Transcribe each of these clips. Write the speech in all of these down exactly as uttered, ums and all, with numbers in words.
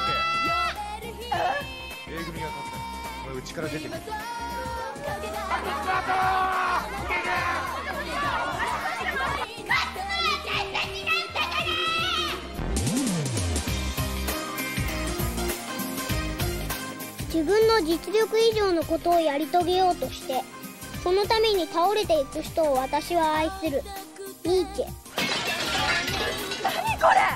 A 組が勝った。お前うちから出てくる。 自分の実力以上のことをやり遂げようとして、そのために倒れていく人を私は愛する。ニーチェ。 何これ。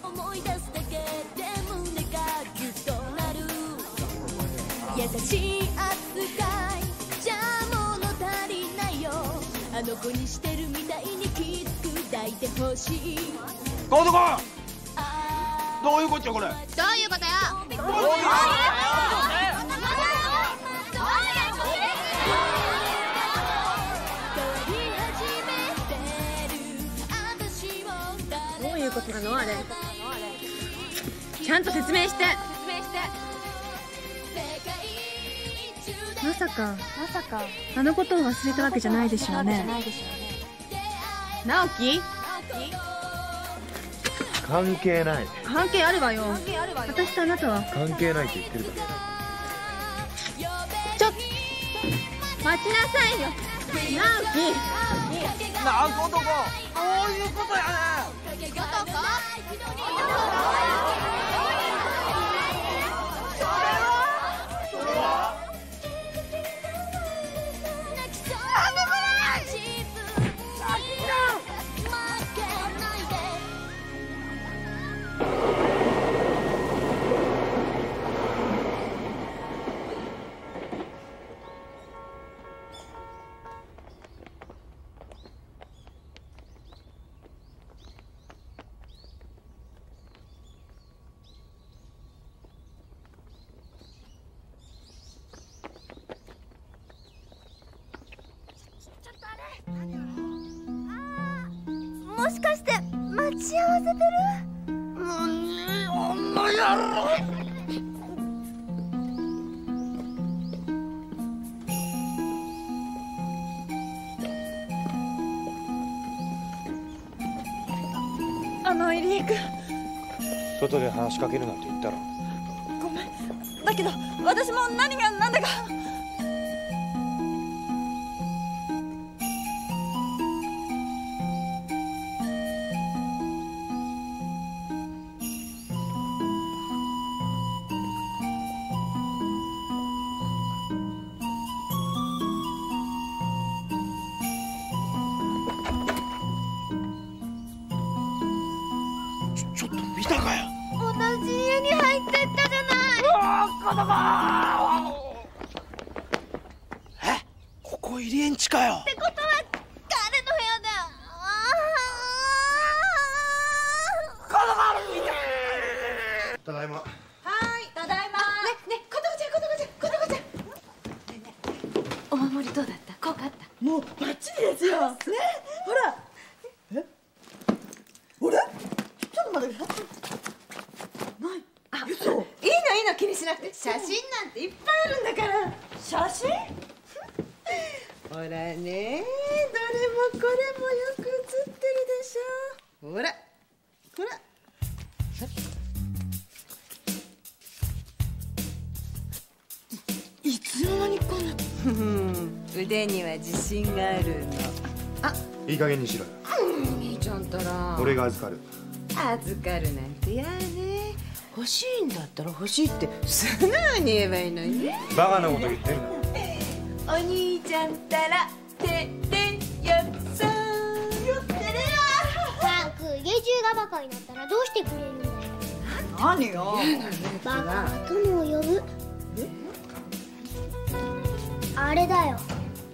優しい扱いじゃ物足りないよ。あの子にしてるみたいにきつく抱いてほしい。 コードコン、どういうこっちゃこれ。 どういうことよ。 どういうことよ。 どういうことなのあれ。ちゃんと説明して。まさかまさかあのことを忘れたわけじゃないでしょうね。直樹、 関係ない。 関係あるわよ。私とあなたは関係ないって言ってるだろ。 ちょっと待ちなさいよ直樹。 なあコードコン、そういうことやね。 もしかして待ち合わせてる？ 何お前やろ。 あの入江君、 外で話しかけるなんて言ったろ。 ごめん。だけど私も何が何だか。 ちょっと見たかよ。 同じ家に入ってったじゃない。 うわー、子供。え、ここ入り園地かよ。 ってことは彼の部屋だ。 子供。 ただいま。 はい、ただいま。ね、ね、子供ちゃん、子供ちゃん、子供ちゃん。ねね、お守りどうだった？効果あった？もうバッチリですよ。ね、ほら。え？あれ？ちょっと待って。ない。あ、嘘。いいのいいの、気にしなくて。写真なんていっぱいあるんだから。写真？ほらね、どれもこれもよく写ってるでしょ。ほら、ほら。いつの間にこんな。腕には自信があるの。あ、 いい加減にしろよ。 兄ちゃんたら。 俺が預かる。 預かるなんてやね。欲しいんだったら欲しいって素直に言えばいいのにね。 バカなこと言ってるな。 お兄ちゃんたらてってよっさん。よってるよ。 タンク、家中がバカになったらどうしてくれるんだよ。 何よ。 バカは友を呼ぶ。あれだよ。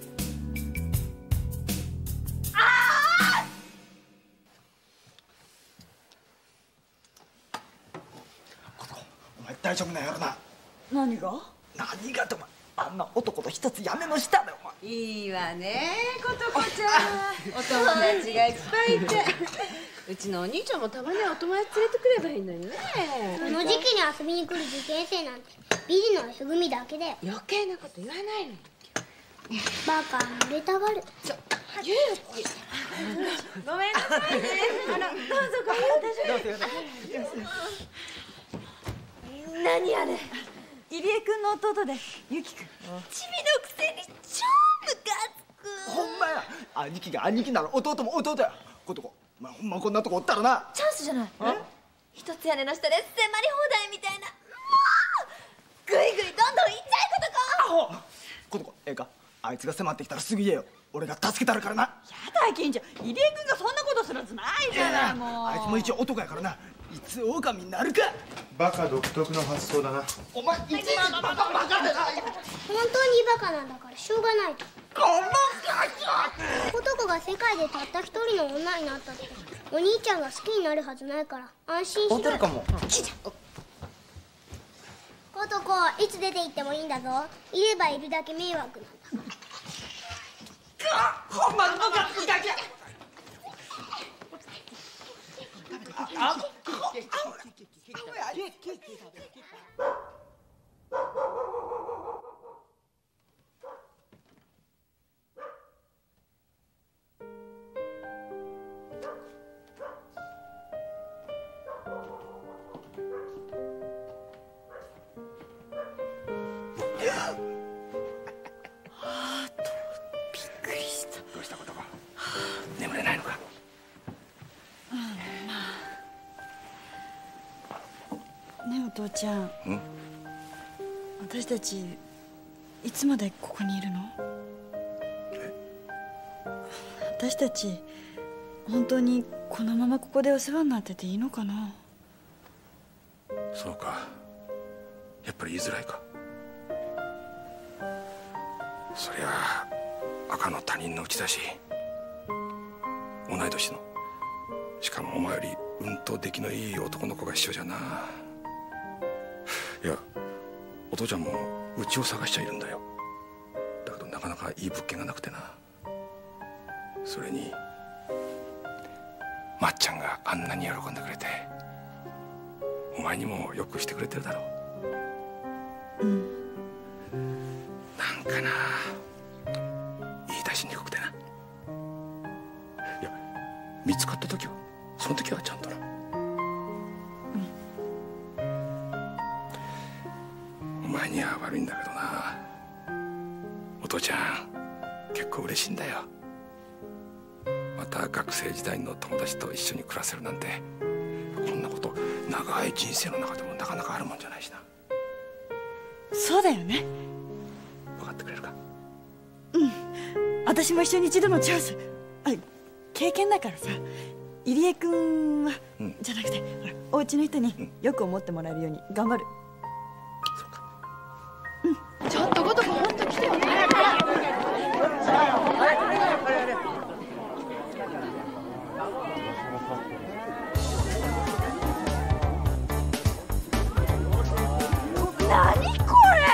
お前大丈夫なんやろな。 何が？ 何がってお前、あんな男と一つ屋根の下でお前。 いいわね、ことこちゃんは。お友達がいっぱいいて。うちのお兄ちゃんもたまにはお友達連れてくればいいのにね。 この時期に遊びに来る受験生なんてビリの足組だけだよ。 余計なこと言わないの。 バカ濡れたがる。 ちょ、ゆうき。ごめんなさいね。あの、どうぞごめんなさい。どうぞ。 何あれ。入江君の弟でゆき君。チビのくせに超ムカつく。 ほんまや。兄貴が兄貴なら弟も弟や。ことこ、まあ、ほんまこんなとこおったらな。 チャンスじゃない。一つ屋根の下で迫り放題みたいな。もうぐいぐいどんどんいっちゃうことか。 アホ。ことこ、ええか。あいつが迫ってきたらすぐ言えよ。俺が助けたるからな。 やだ金ちゃん、入江君がそんなことするはずないじゃない。もうあいつも一応男やからな。いつ狼になるか。 バカ独特の発想だな。 お前いつまでバカバカだな。 本当にバカなんだからしょうがないと。男が世界でたった一人の女になったってお兄ちゃんが好きになるはずないから安心しろよ。 るかも。 男いつ出て行ってもいいんだぞ。いればいるだけ迷惑なんだ。 ほんまのバカつきだけ。ああどうしたことか。眠れないのか。 ねえお父ちゃん、私たちいつまでここにいるの？私たち本当にこのままここでお世話になってていいのかな？ そうか、やっぱり言いづらいか。そりゃあ赤の他人のうちだし、同い年の、しかもお前よりうんと出来のいい男の子が一緒じゃな。いや、お父ちゃんもうちを探しちゃいるんだよ。だけどなかなかいい物件がなくてな。それにまっちゃんがあんなに喜んでくれて、お前にもよくしてくれてるだろう。うん。なんかな、言い出しにくくてな。いや、見つかった時はその時はちゃんとな。お前には悪いんだけどな。お父ちゃん結構嬉しいんだよ。また学生時代の友達と一緒に暮らせるなんて、こんなこと長い人生の中でもなかなかあるもんじゃないしな。 そうだよね。 分かってくれるか？ うん、私も一緒に一度のチャンス。あ、経験だからさ。入江君は、うん、じゃなくてほらお家の人によく思ってもらえるように頑張る。 そうか。 うん。ちょっとごとく本当来てよね。 何これ。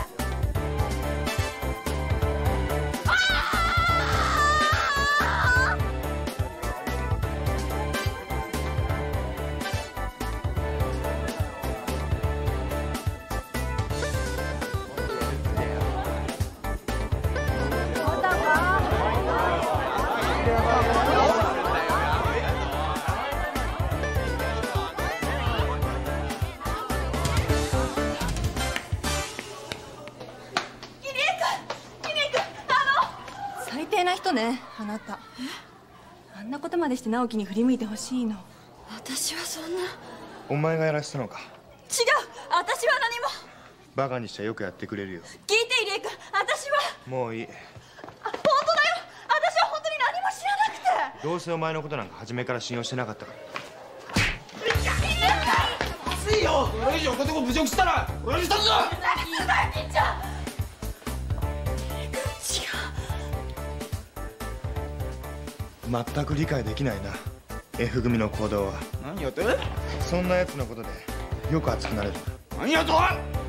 最低な人ね、あなた。あんなことまでして直樹に振り向いてほしいの？ 私はそんな。 お前がやらせたのか。 違う、私は何も。 バカにしちゃよくやってくれるよ。 聞いて入江君、私は。 もういい。 あ、本当だよ。私は本当に何も知らなくて。 どうせお前のことなんか初めから信用してなかったから。 まずいよ。これ以上男を侮辱したら俺にしたぞ。 何するんだよ金ちゃん。 全く理解できないな、 F 組の行動は。 何やって？ そんなやつのことでよく熱くなれる。 何やと？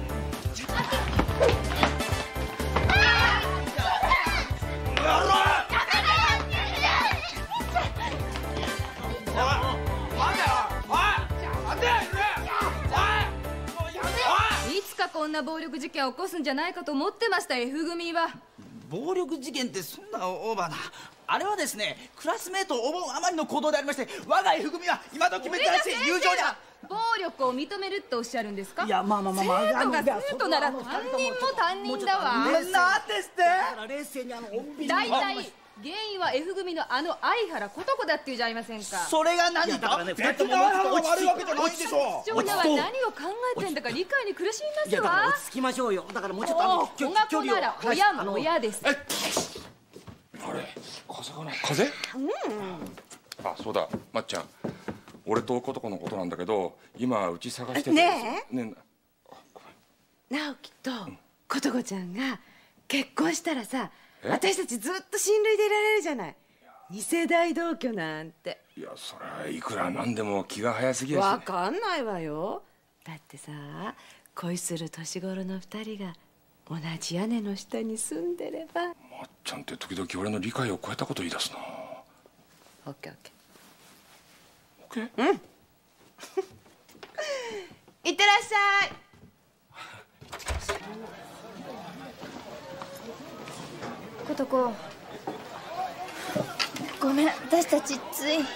いつかこんな暴力事件を起こすんじゃないかと思ってました、F 組は。 暴力事件ってそんなオーバーな。 あれはですね、クラスメートを思うあまりの行動でありまして、我が F 組は今時珍しい友情には暴力を認めるっておっしゃるんですか？ いや、まあまあまあまあ、 生徒が生徒なら担任も担任だわ。 なんですって。だから冷静にあの穏便に。 大体原因は F 組のあの相原琴子だっていうじゃありませんか。 それが何だからね、 別に相原が悪いわけじゃないでしょ。 市長は何を考えてんだか理解に苦しみますわ。 いや、だから落ち着きましょうよ。だからもうちょっとあのお学校なら親も親です。 あれ、風かな。風？うん。あ、そうだ、まっちゃん。俺と琴子のことなんだけど、今うち探してて。 ねえ。 ねえ。 直樹と琴子ちゃんが結婚したらさ、私たちずっと親類でいられるじゃない。二世代同居なんて。 いや、そりゃいくらなんでも気が早すぎやし。 わかんないわよ。だってさ、恋する年頃の二人が同じ屋根の下に住んでれば。 まっちゃんって時々俺の理解を超えたこと言い出すな。 オッケーオッケオッケー。 ー。うん。いってらっしゃい。 琴子、ごめん、私たちつい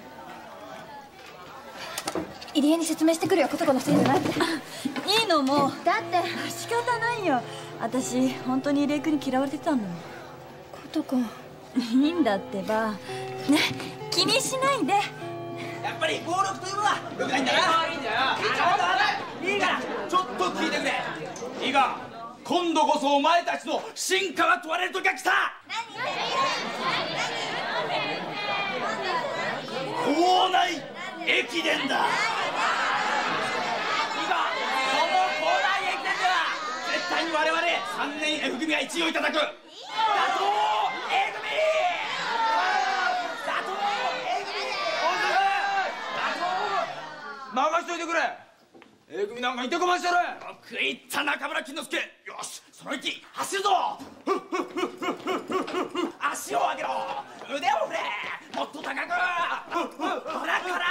入江に説明してくるよ。琴子のせいじゃないって。 いいのもう。だって仕方ないよ。私本当に入江君に嫌われてたの。 琴子、 いいんだってば。ね、気にしないで。 やっぱり暴力というのは良くないんだな。いいんだよ。いいからちょっと聞いてくれ。いいか、今度こそお前たちの真価が問われる時が来た。校内駅伝だ。いいか、その校内駅伝では絶対に我々さんねん F 組がいちいをいただく。打倒 A 組、打倒 A 組、 任しといてくれ。A 組なんかいてこましてる。 よくいった中村金之助。よし、その息走るぞ。足を上げろ、腕を振れ、もっと高く、ほらから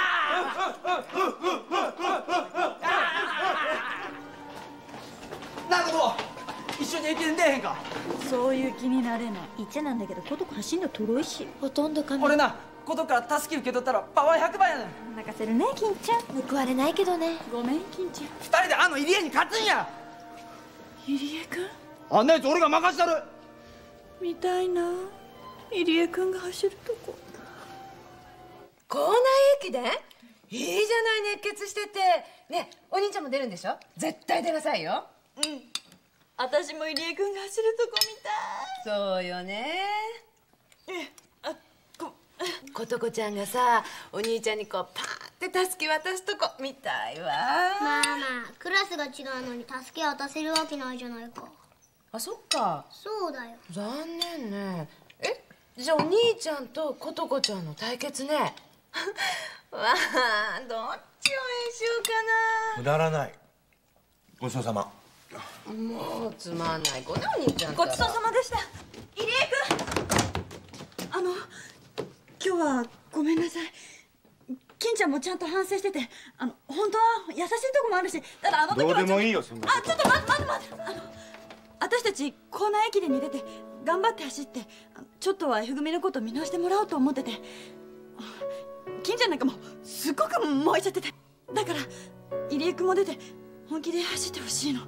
なるほど、一緒に駅伝出えへんか。 そういう気になれない。言っちゃなんだけど、琴子走んのとろいし。 ほとんどカメ俺な、ことからたすき受け取ったらパワーひゃくばいやねん。 泣かせるね、金ちゃん。 報われないけどね。 ごめん、金ちゃん。 二人であの入江に勝つんや。 入江君あんなやつ俺が任したる。 見たいな、入江君が走るとこ。 校内駅伝？いいじゃない、熱血してて。ね、お兄ちゃんも出るんでしょ？絶対出なさいよ。 うん。私も入江君が走るとこ見たい。 そうよね。 あ、こ、 琴子ちゃんがさ、お兄ちゃんにこうパーってたすき渡すとこ見たいわ。 まあまあ、クラスが違うのに助け渡せるわけないじゃないか。 あ、そっか。 そうだよ。 残念ね。え、じゃあお兄ちゃんと琴子ちゃんの対決ね。わあ、どっちを応援しようかな。 くだらない。ごちそうさま。 もうつまんない子ね、お兄ちゃん。 ごちそうさまでした。入江君、あの今日はごめんなさい。金ちゃんもちゃんと反省してて、あの本当は優しいとこもあるし、ただあの時はどうでもいいよ、そんなこと。 あ、ちょっと待って待って待って。あの私たち校内駅伝に出て頑張って走って、ちょっとは F 組のこと見直してもらおうと思ってて、金ちゃんなんかもうすごく燃えちゃってて、だから入江君も出て本気で走ってほしいの。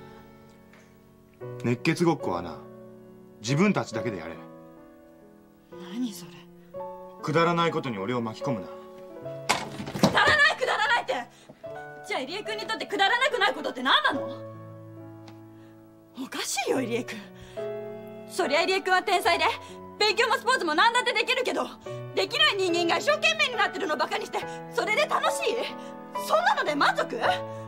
熱血ごっこはな、自分たちだけでやれ。 何それ。 くだらないことに俺を巻き込むな。 くだらないくだらないって。じゃあ入江君にとってくだらなくないことって何なの。おかしいよ、入江君。そりゃ入江君は天才で勉強もスポーツも何だってできるけど、できない人間が一生懸命になってるのをバカにして、それで楽しい？そんなので満足？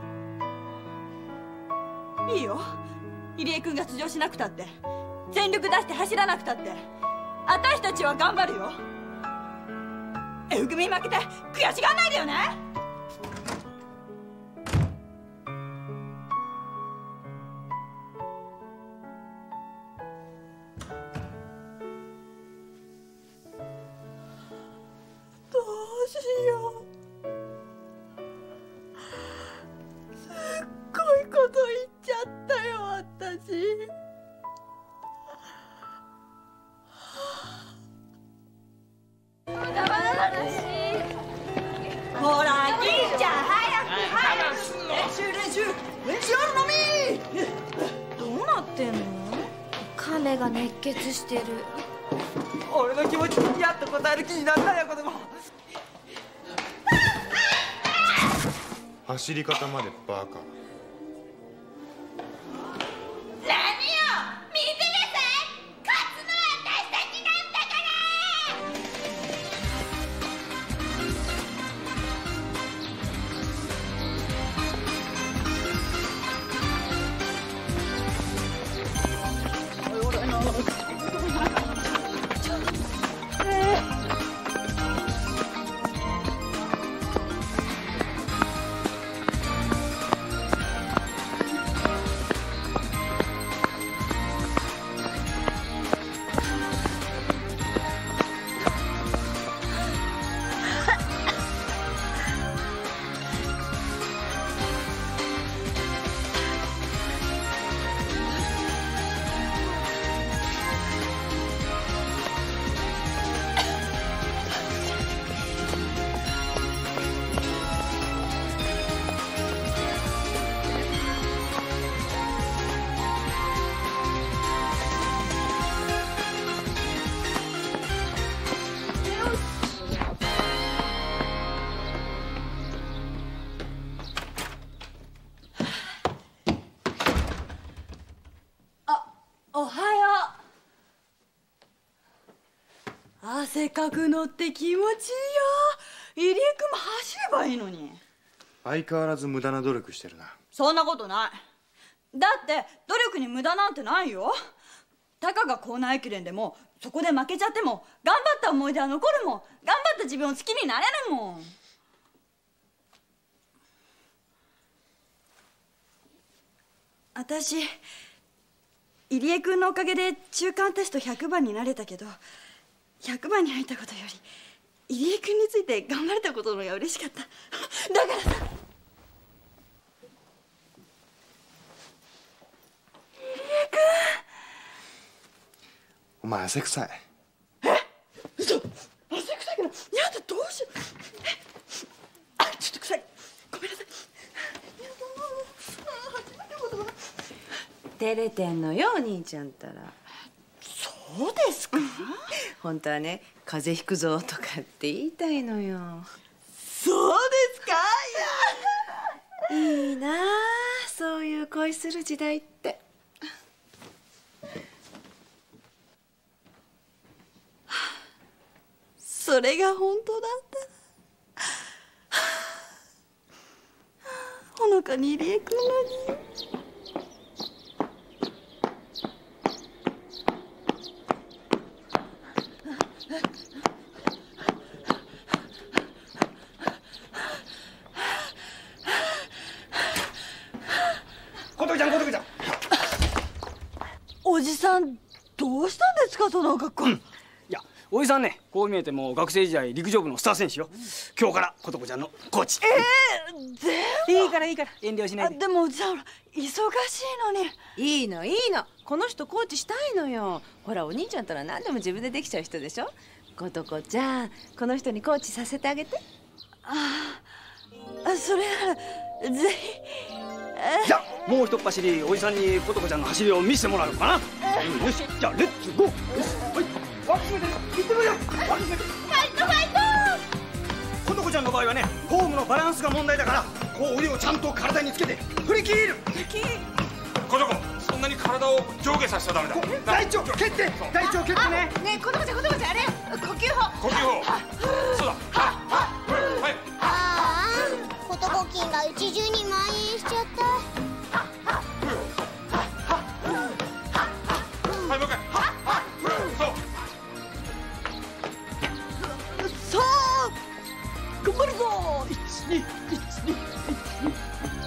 いいよ、入江君が出場しなくたって、全力出して走らなくたって、私たちは頑張るよ。F 組に負けて悔しがんないでよね。どうしよう。すっごいこと言っちゃったよ、私。 F 声が熱血してる。 俺の気持ちにやっと答える気になったよ子供。 走り方までバカ。 おはよう。汗かくのって気持ちいいよ。入江君も走ればいいのに。 相変わらず無駄な努力してるな。 そんなことない。だって努力に無駄なんてないよ。たかが校内駅伝でもそこで負けちゃっても頑張った思い出は残るもん。頑張った自分を好きになれるもん。私入江君のおかげで中間テストひゃくばんになれたけど、ひゃくばんに入ったことより入江君について頑張れたことの方が嬉しかった。だからさ、入江君。 お前汗臭い。 え？嘘。汗臭いけど、やだ、どうしよう。あ、ちょっと臭い。ごめんなさい。初めての言葉。 照れてんのよお兄ちゃんったら。 そうですか？ 本当はね、風邪ひくぞとかって言いたいのよ。 そうですか？ いや、いいなあ、そういう恋する時代って。 それが本当だったら、ほのかに入江君のに。おじさん、どうしたんですかその格好。うん、 いや、おじさんね、こう見えても学生時代陸上部のスター選手よ。今日から琴子ちゃんのコーチ。 えー、でもいいからいいから遠慮しないで。 でもおじさん、ほら忙しいのに。 いいのいいの、この人コーチしたいのよ。ほらお兄ちゃんとら何でも自分でできちゃう人でしょ。琴子ちゃん、この人にコーチさせてあげて。 ああ、それならぜひ。 じゃあもう一っ走りおじさんに琴子ちゃんの走りを見せてもらおうかな。うん、よし、じゃあレッツゴー。よし、はい、脇締めて行ってみよう。脇締めて。ファイトファイト。琴子ちゃんの場合はね、フォームのバランスが問題だから、こう腕をちゃんと体につけて振り切る。振り切る。 琴子、そんなに体を上下させちゃダメだ。 大腸蹴って、大腸蹴ってね。 ねえ、琴子ちゃん琴子ちゃん、あれ呼吸法。 呼吸法。そうだ。はい。 ああ、コトコ菌がうち中に蔓延しちゃった。 はい、もう一回。そう。 さあ頑張るぞ。一二一二一二。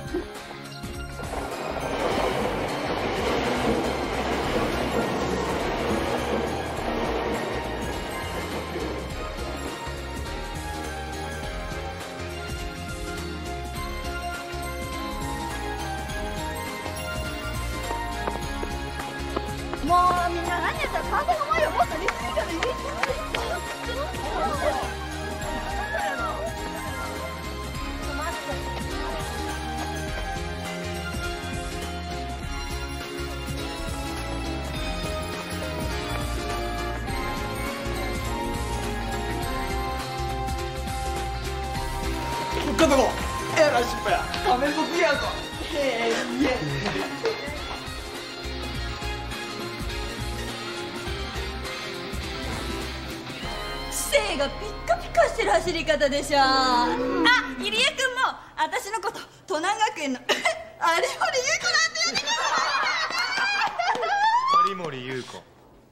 もうみんな何やったら体の前をもっとリズミカルに入れて。 ことこえらい失敗や仮面僕やぞへえいえ姿勢がピッカピカしてる走り方でしょ。あ、入江君も私のこと都南学園の有森優子なんて呼んでく有森優子。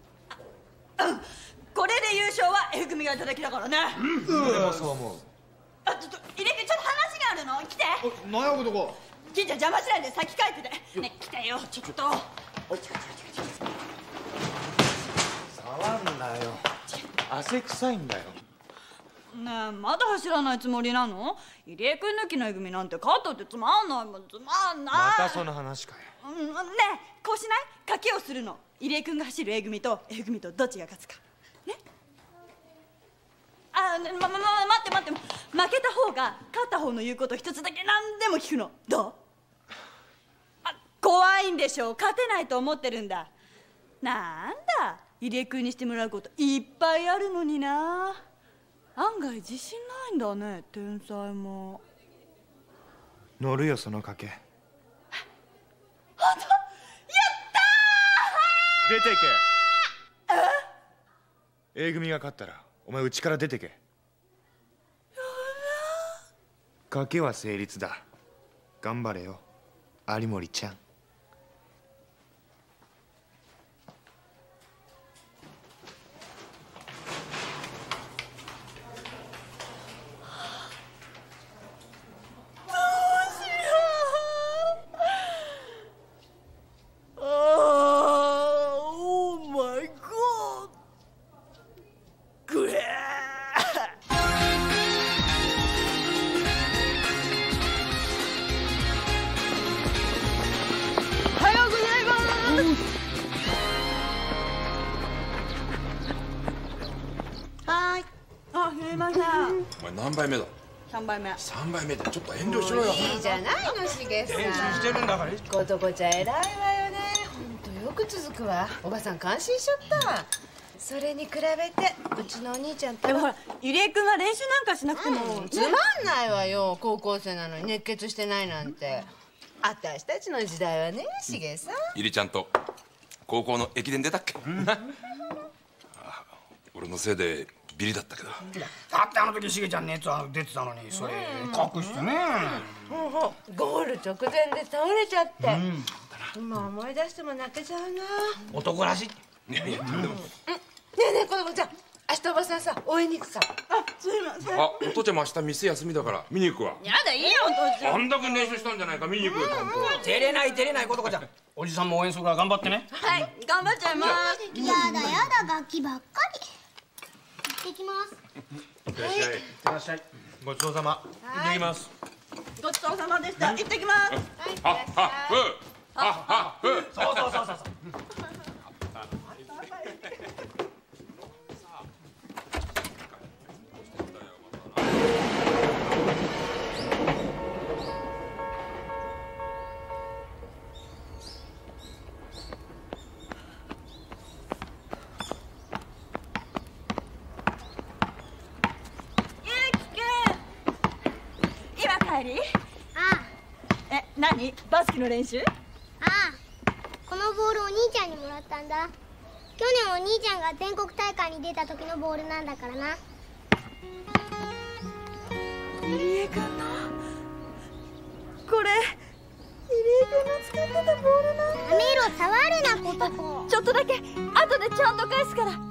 これで優勝は F 組がいただきだからね。 うん、俺もそう思う。 あ、ちょっと入江君ちょっと話があるの。来て。 何やことこ。 金ちゃん邪魔しないで先帰ってて。ね、来てよちょっと。 触んなよ。汗臭いんだよ。 ねえ、まだ走らないつもりなの？入江君抜きの F 組なんて勝ったってつまんないもん、つまんない。 またその話かよ。 うん、ねえ、こうしない？賭けをするの。入江君が走る A 組と F 組とどっちが勝つか。ね？あ、ね、ま、ま、ま、待って待って、負けた方が勝った方の言うこと一つだけ何でも聞くの。どう？あ、怖いんでしょ。勝てないと思ってるんだ。なんだ、入江君にしてもらうこといっぱいあるのにな。案外自信ないんだね、天才も。 乗るよその賭け。 本当？やったー！出てけ。A 組が勝ったらお前うちから出てけ。賭けは成立だ。頑張れよ有森ちゃん。 何杯目だ？ 三杯目。 三杯目でちょっと遠慮しろよ。 いいじゃないのしげさん。 練習してるんだから。 ことこちゃん偉いわよね。本当よく続くわ。おばさん感心しちゃった。それに比べてうちのお兄ちゃんと。 でもほら、ゆりえくんは練習なんかしなくても、 うん、つまんないわよ。高校生なのに熱血してないなんて。私たちの時代はね、しげさん。 ゆりちゃんと高校の駅伝出たっけ？うん、俺のせいでビリだったけど。 だってあの時しげちゃん熱は出てたのにそれ隠してね。 ゴール直前で倒れちゃって、うん、今思い出しても泣けちゃうな。 男らしい。 いやいや、でも、 うん、ねえねえ子供ちゃん、明日おばさんさ応援に行くから。 あ、すいません。 あ、お父ちゃんも明日店休みだから見に行くわ。 やだ、いいよお父ちゃん。 あんだけ練習したんじゃないか、見に行くよ。 照れない照れないことこちゃん。おじさんも応援するから頑張ってね。 はい、頑張っちゃいます。 やだやだ、楽器ばっかり。行ってきます。 いってらっしゃい。いってらっしゃい。 ごちそうさま。行ってきます。 ごちそうさまでした。行ってきます。 はっはっふ。はっはっふ。 そうそうそうそう。 帰り？ ああ。え、何？バスケの練習？ ああ。このボールお兄ちゃんにもらったんだ。去年お兄ちゃんが全国大会に出た時のボールなんだからな。 入江君のこれ入江君の使ってたボールなんだ。 やめろ、触るなことこ。 ちょっとだけ後でちゃんと返すから。 や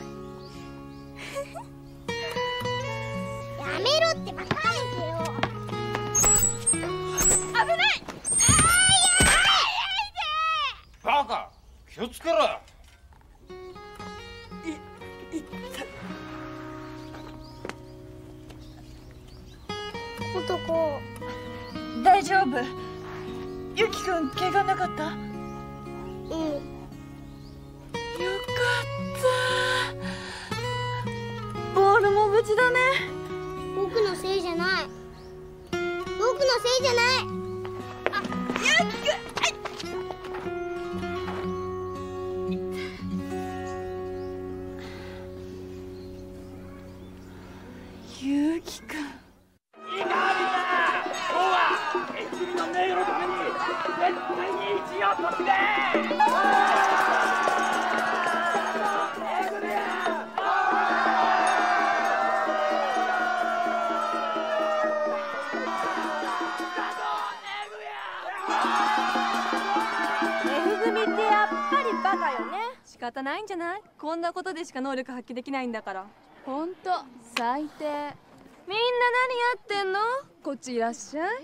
めろってば、返せよ。 危ない。 バカ、気をつけろよ。 い、いった。 男。 大丈夫。ゆきくん怪我なかった？うん。 よかった。ボールも無事だね。 僕のせいじゃない。僕のせいじゃない。 あ、ゆきくん。ゆうきくん。 火を閉じて。 F 組ってやっぱりバカよね。仕方ないんじゃない？こんなことでしか能力発揮できないんだから。 ほんと最低。みんな何やってんの？こっちいらっしゃい。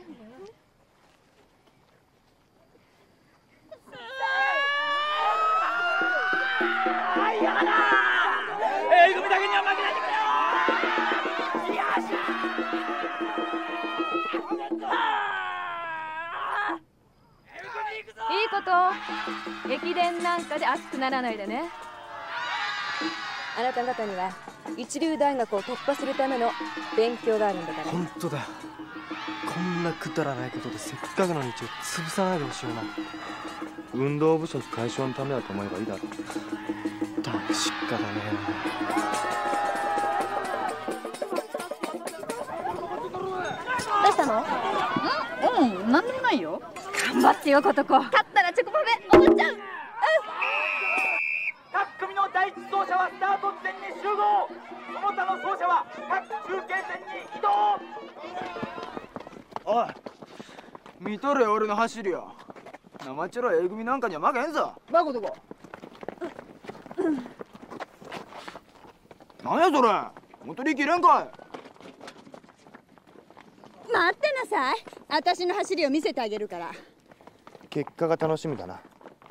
はい、やだな。A組だけには負けないでくれよ。よっしゃ。 いいこと。駅伝なんかで熱くならないでね。 あなた方には一流大学を突破するための勉強があるんだから。 本当だ。こんなくだらないことでせっかくの道を潰さないでほしいな。 運動不足解消のためだと思えばいいだろう。 確かだね。 どうしたの？ うん、うん、なんでもないよ。 頑張ってよ、ことこ。勝ったらチョコパフェおごっちゃう。 各組の第一走者はスタート地点に集合。その他の走者は各中継点に移動。 おい、見とれよ俺の走りよ。生チョロ A 組なんかには負けへんぞ。バコとこ。なんやそれ、もっと力入れんかい。 待ってなさい。私の走りを見せてあげるから。 結果が楽しみだな。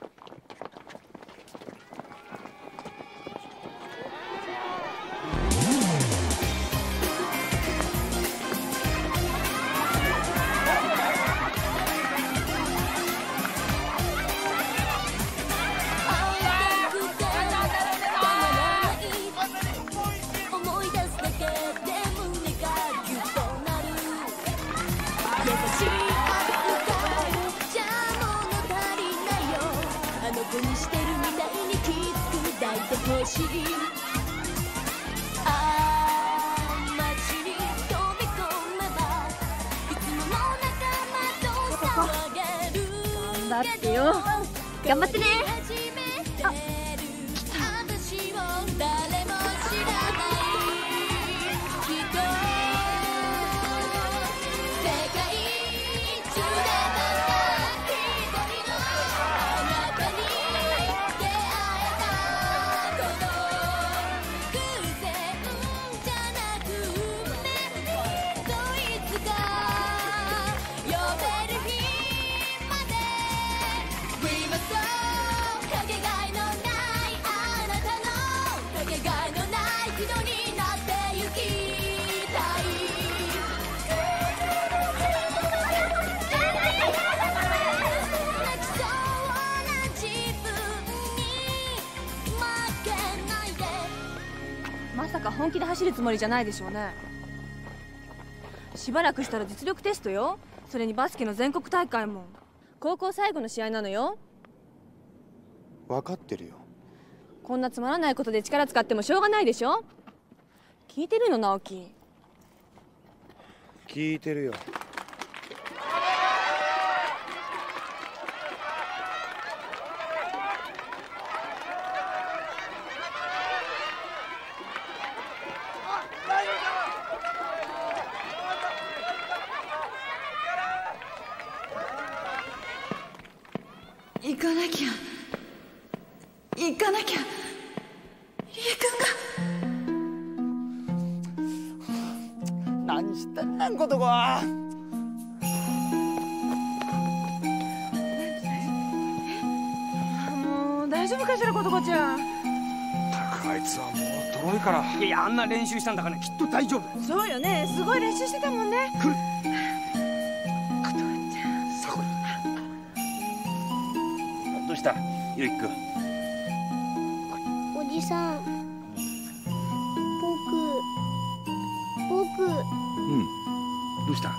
頑張ってよ。頑張ってね。あ、まさか本気で走るつもりじゃないでしょうね。しばらくしたら実力テストよ。それにバスケの全国大会も。高校最後の試合なのよ。 分かってるよ。 こんなつまらないことで力使ってもしょうがないでしょ。聞いてるの直樹。 聞いてるよ。 行かなきゃ行かなきゃ入江君が。 何してんねんことか。 もう大丈夫かしらことこちゃん。 たくあいつはもう遠いから。 いやいや、あんな練習したんだからきっと大丈夫。 そうよね、すごい練習してたもんね。 来る。どうしたゆうきくん。 おじさん、僕僕うん、どうした。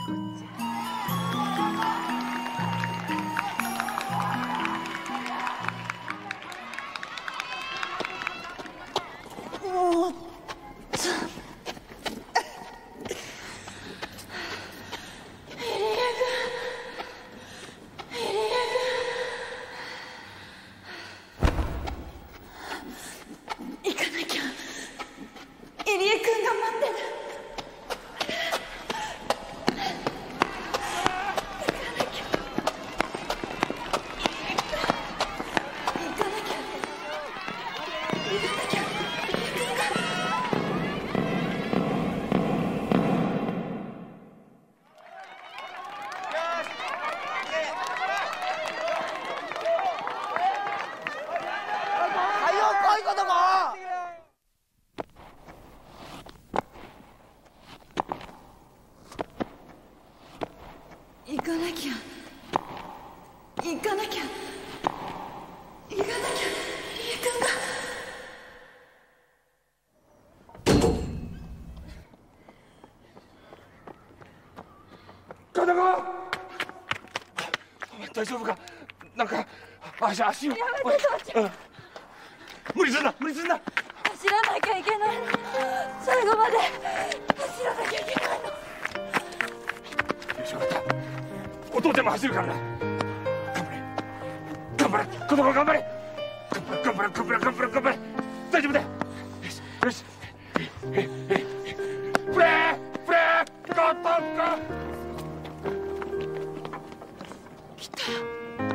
おーっと子、大丈夫か？なんか足足を。 やめて父ちゃん。 無理すんな無理すんな。 走らなきゃいけないの。最後まで走らなきゃいけないの。 よし分かった。お父ちゃんも走るからな。頑張れ頑張れ子供頑張れ頑張れ頑張れ頑張れ頑張れ頑張れ大丈夫だよ。よしよし。えええプレープレーゴートンゴー。 来たよ。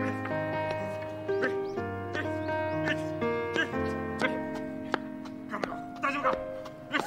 大丈夫か？よし。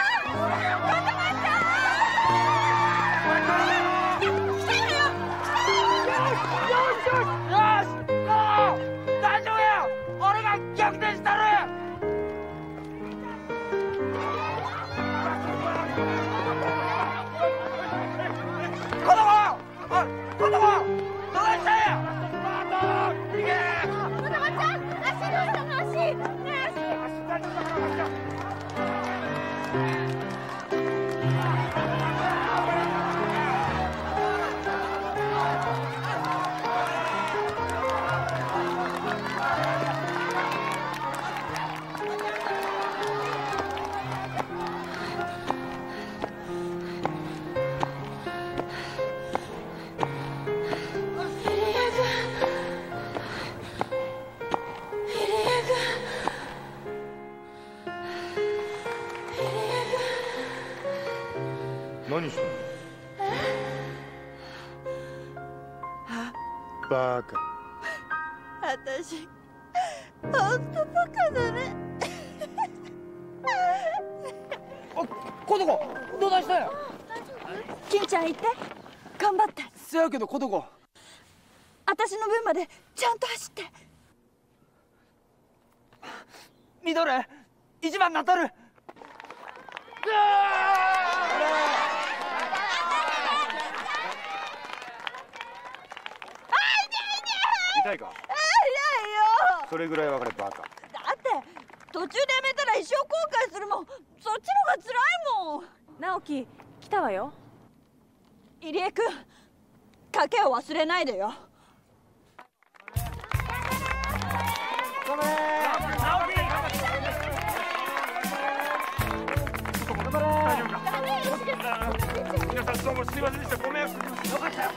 何してんの？バカ。 私本当バカだね。 コトコどうだしたんや？ 金ちゃん行って頑張って。 せやけどコトコ私の分までちゃんと走って。 ミドル一番なったる。 痛いか？ 痛いよ。 それぐらい分かれバカ。 だって途中でやめたら一生後悔するもん。そっちの方が辛いもん。 直樹来たわよ。 入江君賭けを忘れないでよ。 頑張れ大丈夫か？皆さんどうもすいませんでした。ご迷惑かけました。よかったよ。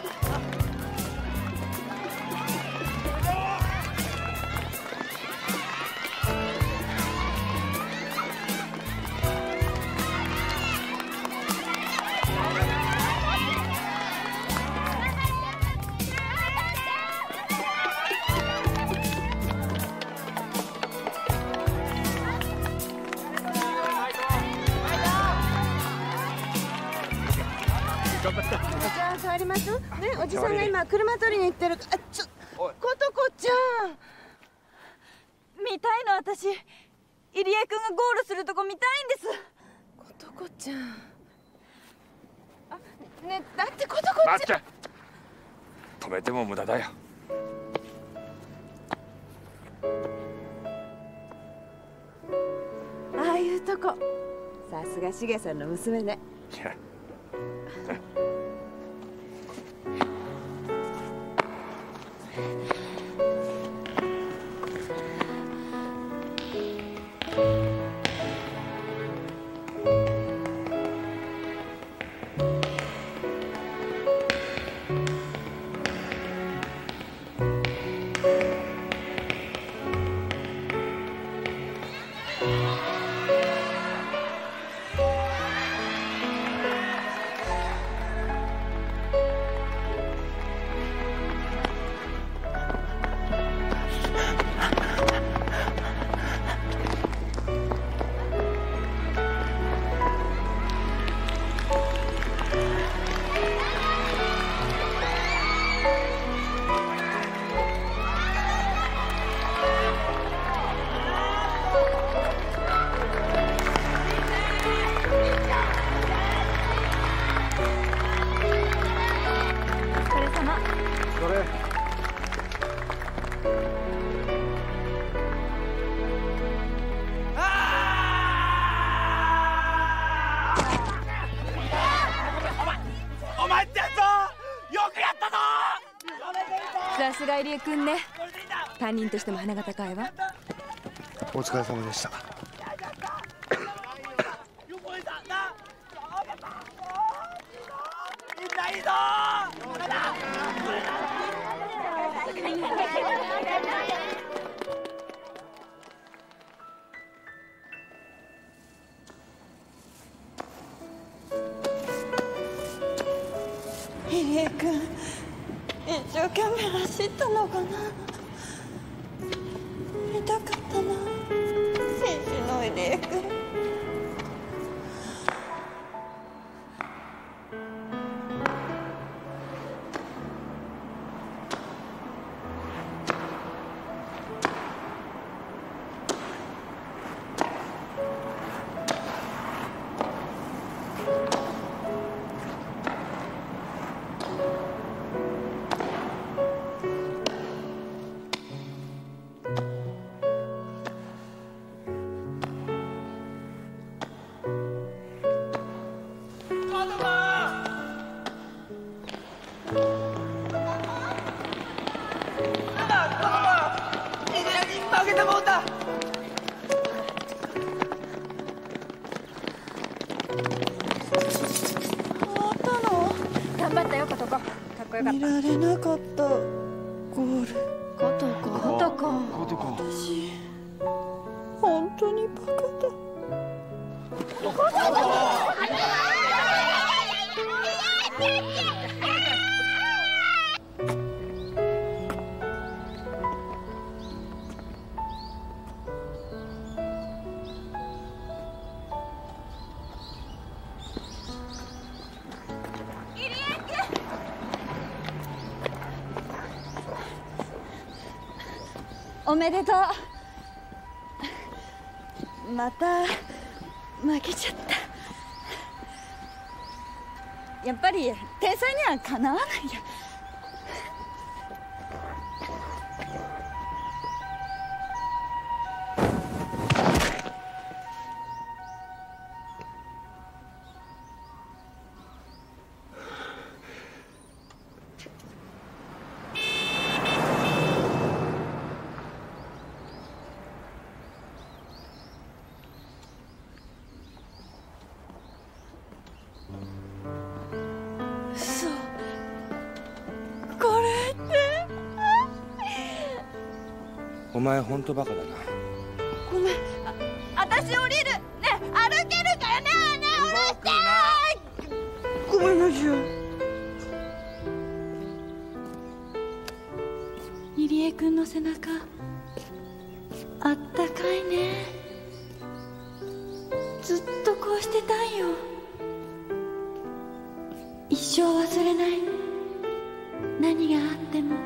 じゃあ帰りますね。おじさんが今車取りに行ってる。あちょコトコちゃん見たいの。私入江君がゴールするとこ見たいんです。 コトコちゃんあねだってコトコちゃん止めても無駄だよ。 ああいうとこさすがしげさんの娘ね。 いや入江君ね、担任としても鼻が高いわ。 お疲れ様でした。 入江君、一生懸命走ったのかな。見たかったな、選手の入江君。見られなかったゴール。 コトココトココトコ、 私本当にバカだ。おめでとう。また負けちゃった。やっぱり天才にはかなわないよ。 お前本当バカだな。 ごめん、あ、私降りる。ね、歩けるからね。ね、降りて。ごめんなさい。入江君の背中あったかいね。ずっとこうしてたんよ。一生忘れない。何があっても。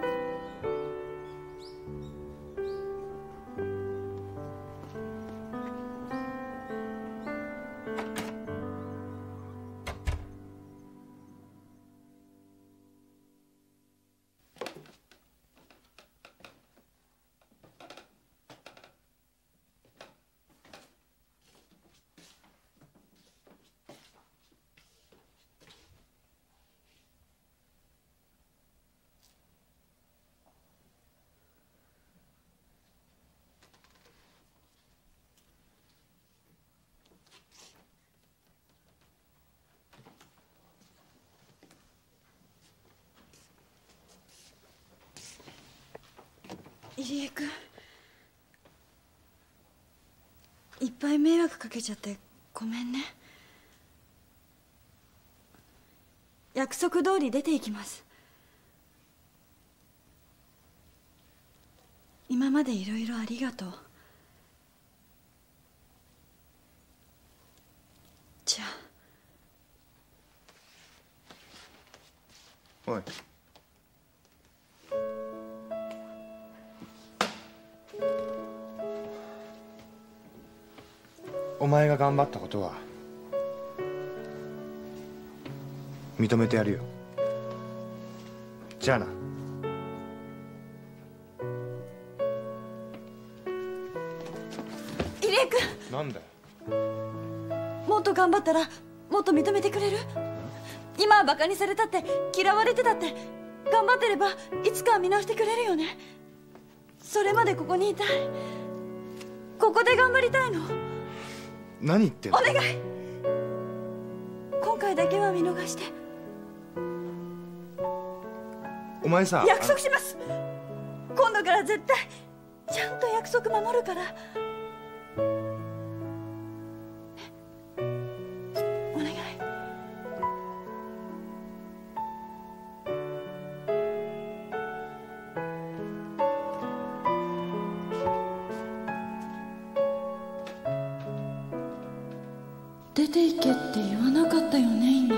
入江君、いっぱい迷惑かけちゃってごめんね。約束通り出て行きます。今までいろいろありがとう。じゃあ。 おい、お前が頑張ったことは認めてやるよ。じゃあな。 入江君、 なんだよ。 もっと頑張ったらもっと認めてくれる？今はバカにされたって嫌われてたって頑張ってればいつかは見直してくれるよね。それまでここにいたい。ここで頑張りたいの。 何言ってんの？ お願い、今回だけは見逃して。 お前さ、 約束します。今度から絶対ちゃんと約束守るから。お願い。出て行けって言わなかったよね。今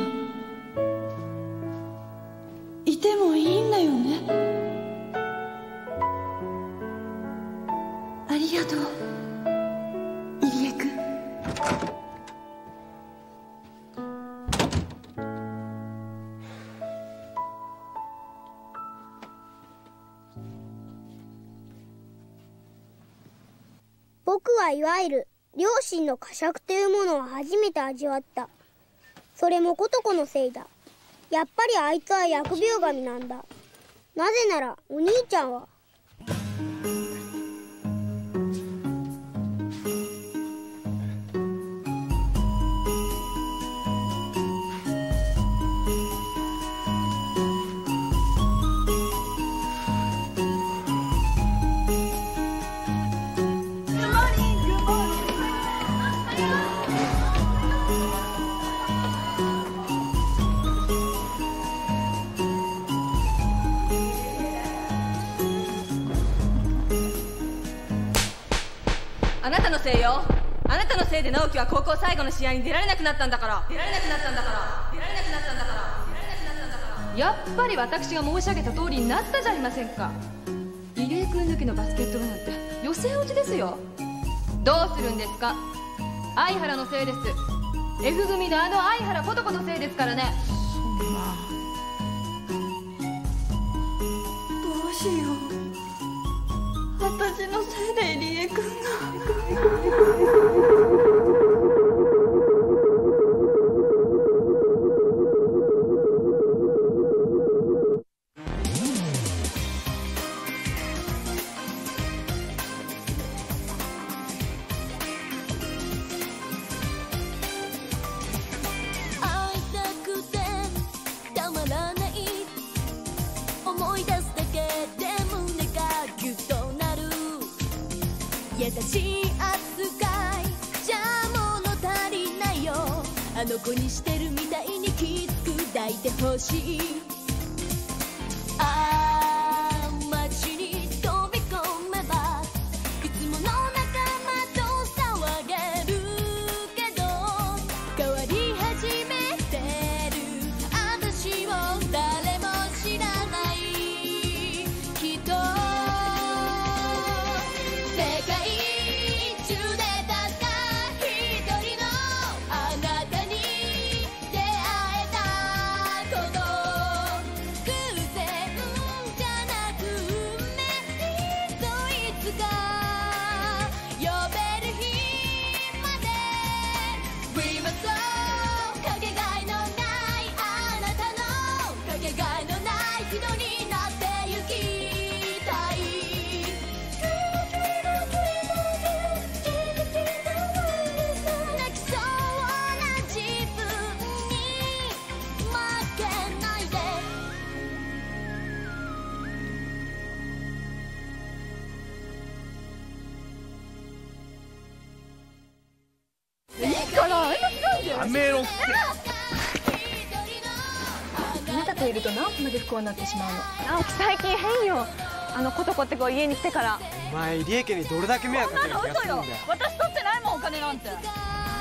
いてもいいんだよね。ありがとう、入江君。 僕はいわゆる両親の呵責というものを初めて味わった。それもことこのせいだ。やっぱりあいつは疫病神なんだ。なぜならお兄ちゃんはあなたのせいよ。あなたのせいで直樹は高校最後の試合に出られなくなったんだから。出られなくなったんだから出られなくなったんだから出られなくなったんだから。 やっぱり私が申し上げた通りになったじゃありませんか。入江君抜きのバスケット部なんて予選落ちですよ。どうするんですか。相原のせいです。 F 組のあの相原ことこのせいですからね。 そんな。どうしよう、私のせいで入江君が。 会いたくてたまらない、思い出すだけで胸がギュッとなる。優しい扱いじゃ物足りないよ。あの子にしてるみたいにきつく抱いてほしい。ああ街に飛び込めばいつもの仲間と騒げるけど、変わり始めてる私を誰も知らない人。世界中でたった一人のあなたに出会えたこと、偶然じゃなく運命といつか呼べる日まで。 We must go かけがえのないあなたのかけがえのない人になってゆきたい。泣きそうな自分に負けないで。 いいからあんな違うんだよ。 やめろって。 あなたといると直樹まで不幸になってしまうの。直樹最近変よ。あのことこってこ家に来てから。 お前入江家にどれだけ迷惑かける気がするんだよ。 私取ってないもん、お金なんて。 あれお兄ち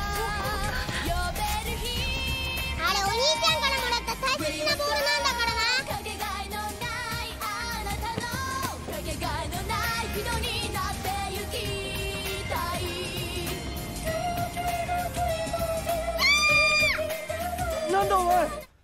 ゃんからもらった大切なボールなんだからな。 かけがえのないあなたのかけがえのない人になってゆきたい。 なんだお前。